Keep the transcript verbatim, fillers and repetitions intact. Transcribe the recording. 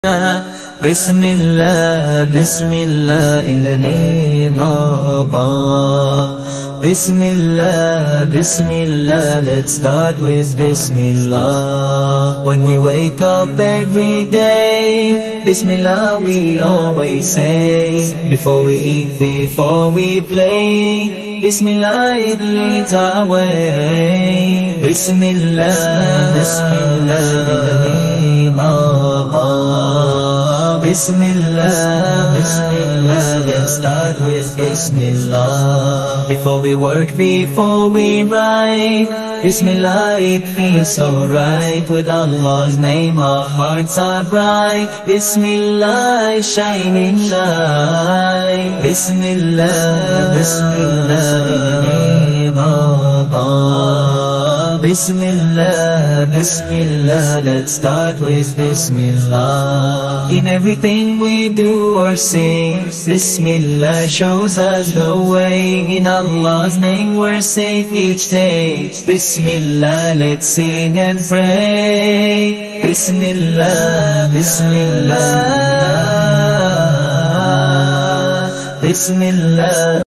Bismillah, Bismillah, in the name of Allah. Bismillah, Bismillah, let's start with Bismillah. When we wake up every day, Bismillah we always say. Before we eat, before we play, Bismillah it leads our way. Bismillah, Bismillah, in the name of Allah. Bismillah, Bismillah, let's start with Bismillah. Before we work, before we write, Bismillah, it feels so right. With Allah's name our hearts are bright. Bismillah, shining light. Bismillah, Bismillah, in the name of Allah. Bismillah, Bismillah, let's start with Bismillah. In everything we do or say, Bismillah shows us the way. In Allah's name we're safe each day. Bismillah, let's sing and pray. Bismillah, Bismillah, Bismillah.